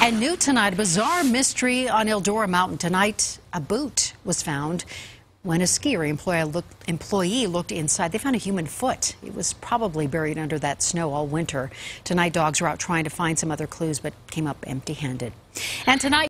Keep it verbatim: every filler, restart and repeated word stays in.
And new tonight, a bizarre mystery on Eldora Mountain. Tonight, a boot was found. When a skier employee looked, employee looked inside, they found a human foot. It was probably buried under that snow all winter. Tonight, dogs are out trying to find some other clues, but came up empty-handed. And tonight,